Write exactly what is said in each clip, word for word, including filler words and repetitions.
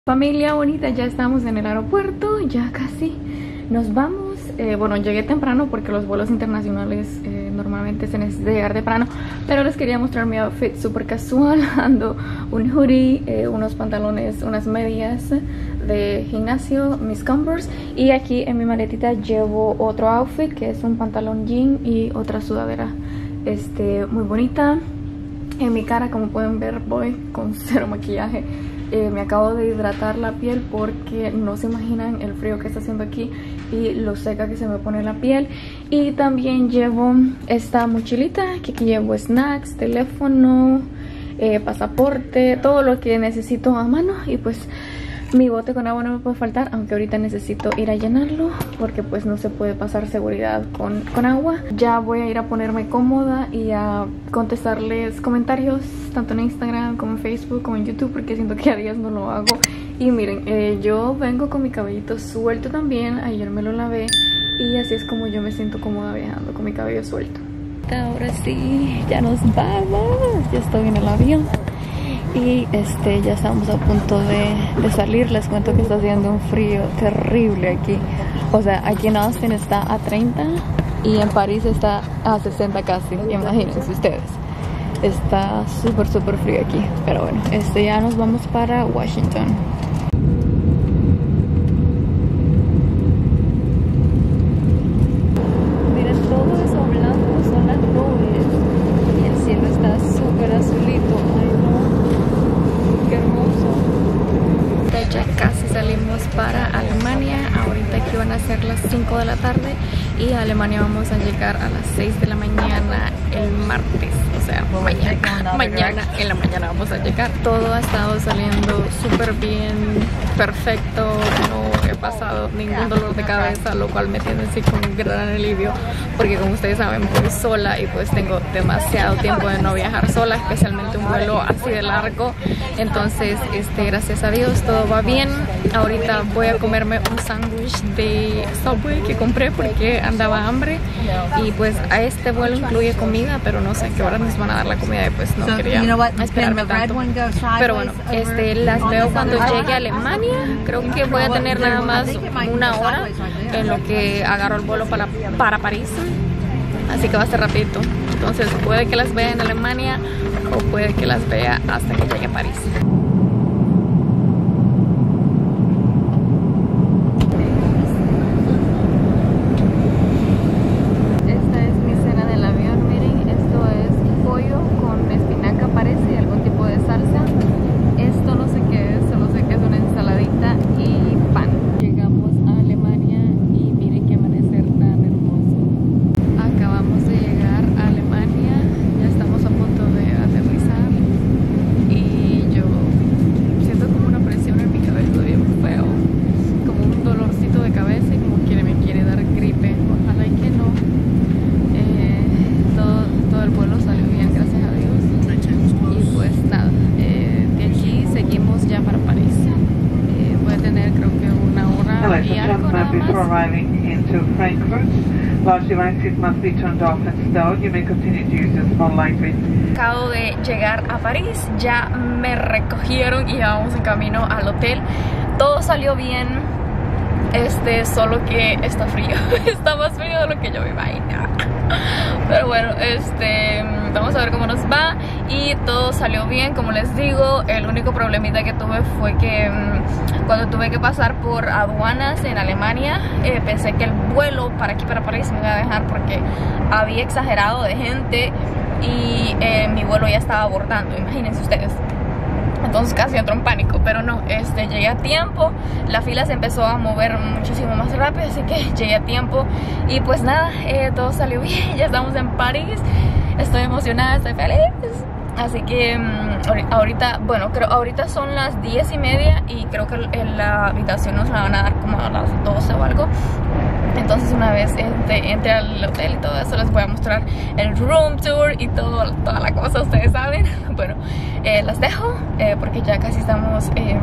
Familia bonita, ya estamos en el aeropuerto, ya casi nos vamos. Eh, bueno, llegué temprano porque los vuelos internacionales eh, normalmente se necesita llegar temprano, pero les quería mostrar mi outfit súper casual. Ando un hoodie, eh, unos pantalones, unas medias de gimnasio, mis Converse, y aquí en mi maletita llevo otro outfit que es un pantalón jean y otra sudadera este, muy bonita. En mi cara, como pueden ver, voy con cero maquillaje. Eh, me acabo de hidratar la piel porque no se imaginan el frío que está haciendo aquí y lo seca que se me pone la piel. Y también llevo esta mochilita, que aquí llevo snacks, teléfono, eh, pasaporte, todo lo que necesito a mano. Y pues mi bote con agua no me puede faltar, aunque ahorita necesito ir a llenarlo porque pues no se puede pasar seguridad con, con agua. Ya voy a ir a ponerme cómoda y a contestarles comentarios tanto en Instagram como en Facebook como en YouTube, porque siento que a días no lo hago. Y miren, eh, yo vengo con mi cabellito suelto también, ayer me lo lavé y así es como yo me siento cómoda viajando con mi cabello suelto. Ahora sí, ya nos vamos, ya estoy en el avión. Y este ya estamos a punto de, de salir. Les cuento que está haciendo un frío terrible aquí. O sea, aquí en Austin está a treinta y en París está a sesenta casi. Imagínense ustedes. Está súper súper frío aquí. Pero bueno, este ya nos vamos para Washington. Miren, todo eso blanco son las nubes y el cielo está súper azulito. Ay, no. Qué hermoso. Ya casi salimos para Alemania. Ahorita aquí van a ser las cinco de la tarde y a Alemania vamos a llegar a las seis de la mañana el martes. O sea, mañana, mañana en la mañana vamos a llegar. Todo ha estado saliendo súper bien, perfecto. No he pasado ningún dolor de cabeza, lo cual me tiene así con un gran alivio, porque como ustedes saben voy sola y pues tengo demasiado tiempo de no viajar sola, especialmente un vuelo así de largo. Entonces, este, gracias a Dios todo va bien. Ahorita voy a comerme un sándwich de Subway que compré porque andaba hambre, y pues a este vuelo incluye comida, pero no sé a qué hora nos van a dar la comida y pues no quería esperarme tanto. Pero bueno, este, las veo cuando llegue a Alemania. Creo que voy a tener nada más una hora en lo que agarro el vuelo para, para París, así que va a ser rapidito. Entonces puede que las vea en Alemania o puede que las vea hasta que llegue a París. Before arriving into Frankfurt, large devices must be turned off and stowed. You may continue to use your phone lightly. Acabo de llegar a París, ya me recogieron y ya vamos en camino al hotel. Todo salió bien, este, solo que está frío, está más frío de lo que yo me imaginaba. Pero bueno, este, vamos a ver cómo nos va. Y todo salió bien, como les digo. El único problemita que tuve fue que um, cuando tuve que pasar por aduanas en Alemania, eh, pensé que el vuelo para aquí, para París, me iba a dejar porque había exagerado de gente y eh, mi vuelo ya estaba abordando, imagínense ustedes. Entonces casi entró en pánico, pero no, este, llegué a tiempo. La fila se empezó a mover muchísimo más rápido, así que llegué a tiempo. Y pues nada, eh, todo salió bien, ya estamos en París. Estoy emocionada, estoy feliz. Así que um, ahorita, bueno, creo ahorita son las diez y media y creo que en la habitación nos la van a dar como a las doce o algo. Entonces una vez entre, entre al hotel y todo eso les voy a mostrar el room tour y todo, toda la cosa, ustedes saben. Bueno, eh, las dejo eh, porque ya casi estamos eh,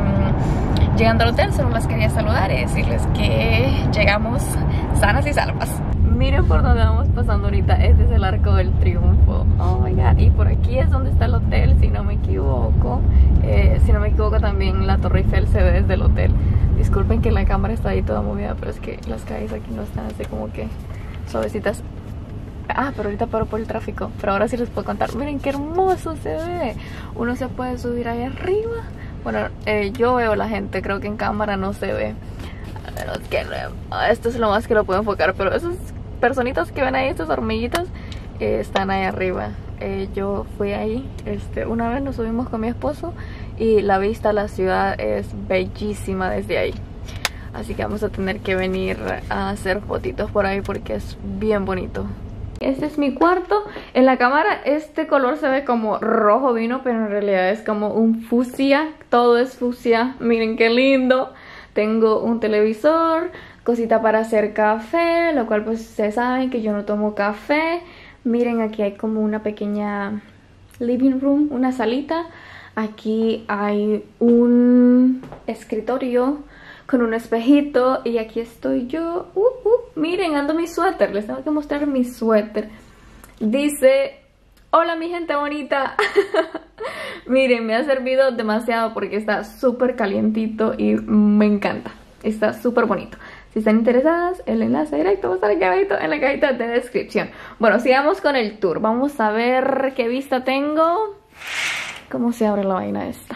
llegando al hotel. Solo las quería saludar y decirles que llegamos sanas y salvas. Miren por donde vamos pasando ahorita. Este es el Arco del Triunfo. Oh my god. Y por aquí es donde está el hotel, si no me equivoco. eh, Si no me equivoco también la Torre Eiffel se ve desde el hotel. Disculpen que la cámara está ahí toda movida, pero es que las calles aquí no están así como que suavecitas. Ah, pero ahorita paro por el tráfico. Pero ahora sí les puedo contar. Miren qué hermoso se ve. Uno se puede subir ahí arriba. Bueno, eh, yo veo la gente, creo que en cámara no se ve. A menos que no, esto es lo más que lo puedo enfocar. Pero esas personitas que ven ahí, estas hormiguitas, eh, están ahí arriba. eh, Yo fui ahí, este, una vez nos subimos con mi esposo y la vista a la ciudad es bellísima desde ahí. Así que vamos a tener que venir a hacer fotitos por ahí porque es bien bonito. Este es mi cuarto. En la cámara este color se ve como rojo vino, pero en realidad es como un fucsia. Todo es fucsia. Miren qué lindo. Tengo un televisor, cosita para hacer café, lo cual pues se saben que yo no tomo café. Miren, aquí hay como una pequeña living room, una salita. Aquí hay un escritorio con un espejito y aquí estoy yo. Uh, uh, miren, ando mi suéter. Les tengo que mostrar mi suéter. Dice: hola mi gente bonita. Miren, me ha servido demasiado porque está súper calientito y me encanta. Está súper bonito. Si están interesadas, el enlace directo va a estar aquí abajito en la cajita de descripción. Bueno, sigamos con el tour. Vamos a ver qué vista tengo. ¿Cómo se abre la vaina esta?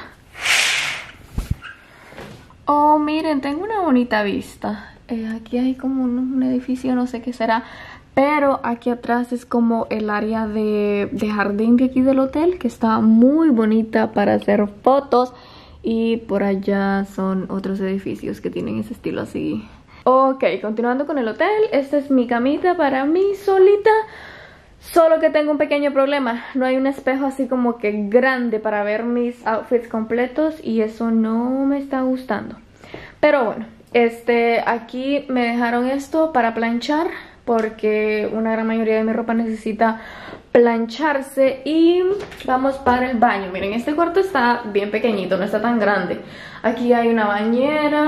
Oh, miren, tengo una bonita vista. Eh, aquí hay como un, un edificio, no sé qué será. Pero aquí atrás es como el área de, de jardín de aquí del hotel, que está muy bonita para hacer fotos. Y por allá son otros edificios que tienen ese estilo así. Ok, continuando con el hotel. Esta es mi camita para mí solita. Solo que tengo un pequeño problema. No hay un espejo así como que grande para ver mis outfits completos. Y eso no me está gustando. Pero bueno, este, aquí me dejaron esto para planchar, porque una gran mayoría de mi ropa necesita plancharse. Y vamos para el baño. Miren, este cuarto está bien pequeñito, no está tan grande. Aquí hay una bañera.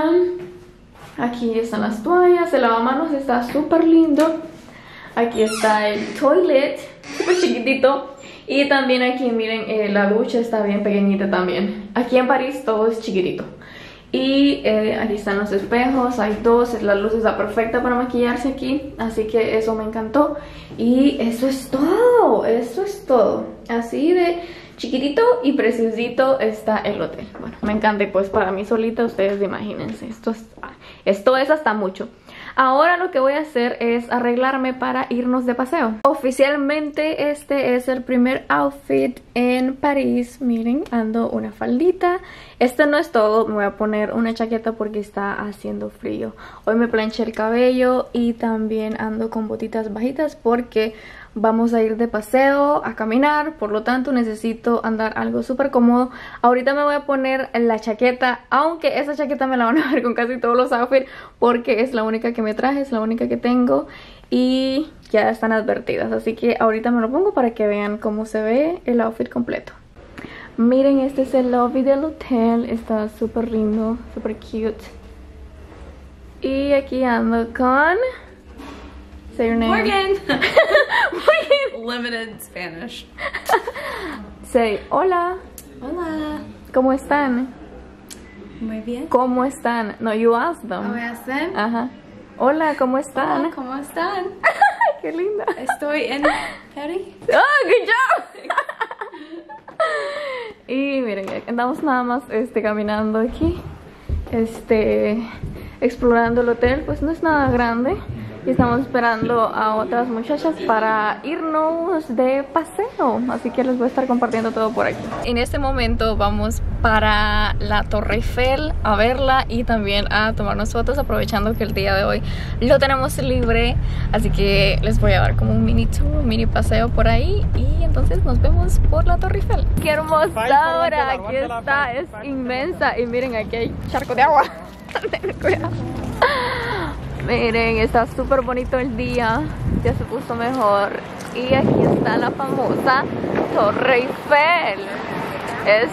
Aquí están las toallas. El lavamanos está súper lindo. Aquí está el toilet, súper chiquitito. Y también aquí, miren, eh, la ducha está bien pequeñita también. Aquí en París todo es chiquitito. Y eh, aquí están los espejos, hay dos, la luz está perfecta para maquillarse aquí. Así que eso me encantó. Y eso es todo, eso es todo. Así de chiquitito y preciosito está el hotel. Bueno, me encanta y pues para mí solita, ustedes imagínense. Esto es, esto es hasta mucho. Ahora lo que voy a hacer es arreglarme para irnos de paseo. Oficialmente este es el primer outfit en París. Miren, ando una faldita. Este no es todo, me voy a poner una chaqueta porque está haciendo frío. Hoy me planché el cabello y también ando con botitas bajitas porque vamos a ir de paseo, a caminar, por lo tanto necesito andar algo súper cómodo. Ahorita me voy a poner la chaqueta, aunque esa chaqueta me la van a ver con casi todos los outfits porque es la única que me traje, es la única que tengo y ya están advertidas. Así que ahorita me lo pongo para que vean cómo se ve el outfit completo. Miren, este es el lobby del hotel, está súper lindo, súper cute. Y aquí ando con... Say your name. Morgan. Morgan. Limited Spanish. Say hola. Hola. ¿Cómo están? Muy bien. ¿Cómo están? No, you ask them. ¿Cómo están? Ajá. Hola, ¿cómo están? Hola, ¿cómo están? Qué linda. Estoy en Paris. Oh, good job. Y miren, andamos nada más este, caminando aquí, este, explorando el hotel. Pues no es nada grande. Y estamos esperando a otras muchachas para irnos de paseo. Así que les voy a estar compartiendo todo por aquí. En este momento vamos para la Torre Eiffel a verla y también a tomarnos fotos, aprovechando que el día de hoy lo tenemos libre. Así que les voy a dar como un mini tour, un mini paseo por ahí. Y entonces nos vemos por la Torre Eiffel. ¡Qué hermosura! Aquí está, es inmensa. Y miren, aquí hay charco de agua. Ten cuidado. Miren, está súper bonito el día, ya se puso mejor. Y aquí está la famosa Torre Eiffel. Es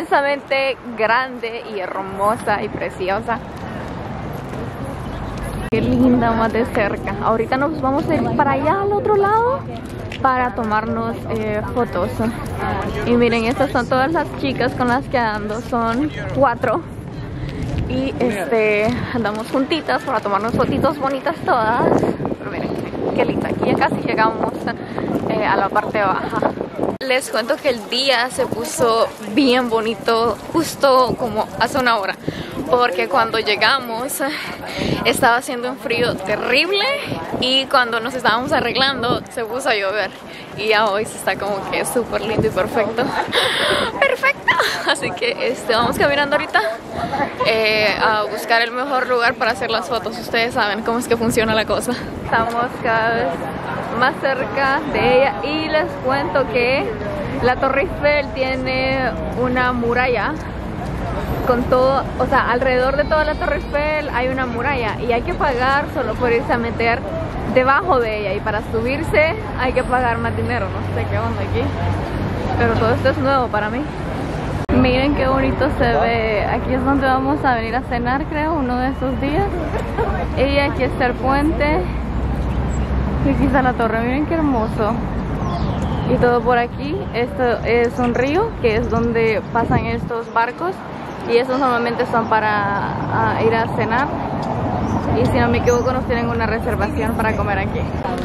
inmensamente grande y hermosa y preciosa. Qué linda más de cerca. Ahorita nos vamos a ir para allá al otro lado para tomarnos eh, fotos. Y miren, estas son todas las chicas con las que ando, son cuatro. Y este andamos juntitas para tomarnos fotitos bonitas todas. Pero miren, qué linda. Aquí ya casi llegamos eh, a la parte baja. Les cuento que el día se puso bien bonito justo como hace una hora, porque cuando llegamos estaba haciendo un frío terrible y cuando nos estábamos arreglando se puso a llover y ya hoy se está como que súper lindo y perfecto. ¡Perfecto! Así que este, vamos caminando ahorita eh, a buscar el mejor lugar para hacer las fotos. Ustedes saben cómo es que funciona la cosa. Estamos cada vez más cerca de ella y les cuento que la Torre Eiffel tiene una muralla con todo, o sea, alrededor de toda la Torre Eiffel hay una muralla y hay que pagar solo por irse a meter debajo de ella, y para subirse hay que pagar más dinero. No sé qué onda aquí, pero todo esto es nuevo para mí. Miren qué bonito se ve. Aquí es donde vamos a venir a cenar, creo, uno de esos días. Y aquí está el puente y aquí está la torre. Miren qué hermoso. Y todo por aquí. Esto es un río que es donde pasan estos barcos y estos normalmente son para uh, ir a cenar. Y si no me equivoco nos tienen una reservación para comer aquí.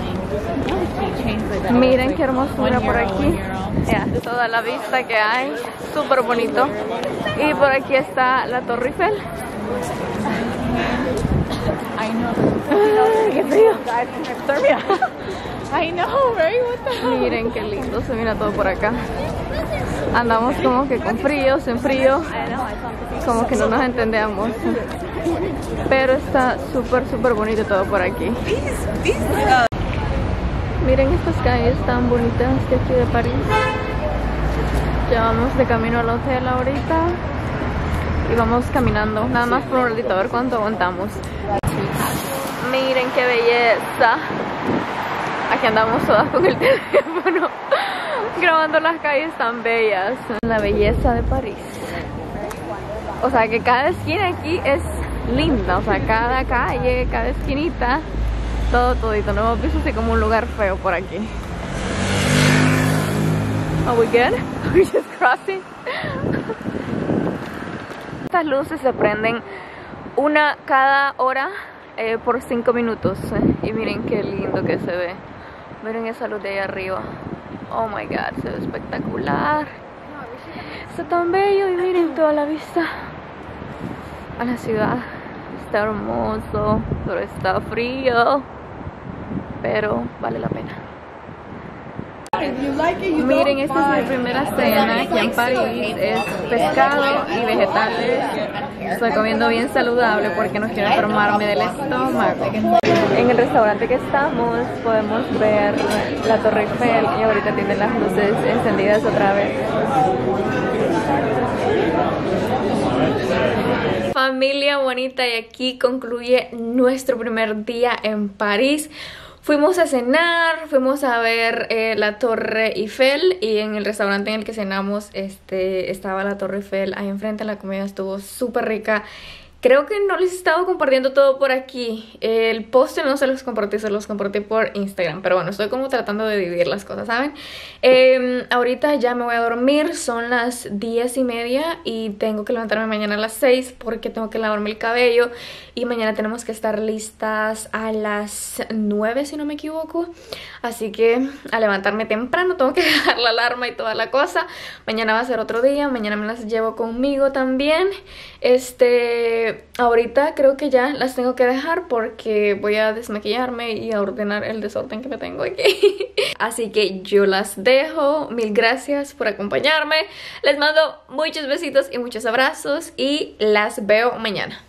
Miren qué hermosura por aquí. Yeah, toda la vista que hay, súper bonito. Y por aquí está la Torre Eiffel. I know. Ay, qué frío. I know, right? What the hell? Miren qué lindo se mira todo por acá. Andamos como que con frío, sin frío, como que no nos entendemos. Pero está súper, súper bonito todo por aquí. Miren estas calles tan bonitas de aquí de París. Ya vamos de camino al hotel ahorita. Y vamos caminando, nada más por un ratito, a ver cuánto aguantamos. Miren qué belleza. Aquí andamos todas con el teléfono grabando las calles tan bellas. La belleza de París. O sea que cada esquina aquí es linda. O sea, cada calle, cada esquinita, todo todito. No hemos visto así como un lugar feo por aquí. Are we good? Are we just crossing? Estas luces se prenden una cada hora eh, por cinco minutos. Y miren qué lindo que se ve. Miren esa luz de ahí arriba. Oh my god, se ve espectacular. Está tan bello y miren toda la vista a la ciudad. Está hermoso, pero está frío. Pero vale la pena. Miren, esta es mi primera cena aquí en París. Es pescado y vegetales. Estoy comiendo bien saludable porque no quiero enfermarme del estómago. En el restaurante que estamos podemos ver la Torre Eiffel y ahorita tienen las luces encendidas otra vez. Familia bonita, y aquí concluye nuestro primer día en París. Fuimos a cenar, fuimos a ver eh, la Torre Eiffel, y en el restaurante en el que cenamos este, estaba la Torre Eiffel ahí enfrente. La comida estuvo súper rica. Creo que no les he estado compartiendo todo por aquí. El postre no se los compartí, se los compartí por Instagram. Pero bueno, estoy como tratando de dividir las cosas, ¿saben? Eh, ahorita ya me voy a dormir. Son las diez y media y tengo que levantarme mañana a las seis porque tengo que lavarme el cabello. Y mañana tenemos que estar listas a las nueve, si no me equivoco. Así que a levantarme temprano tengo que dejar la alarma y toda la cosa. Mañana va a ser otro día. Mañana me las llevo conmigo también. Este... Ahorita creo que ya las tengo que dejar porque voy a desmaquillarme y a ordenar el desorden que me tengo aquí. Así que yo las dejo. Mil gracias por acompañarme. Les mando muchos besitos y muchos abrazos y las veo mañana.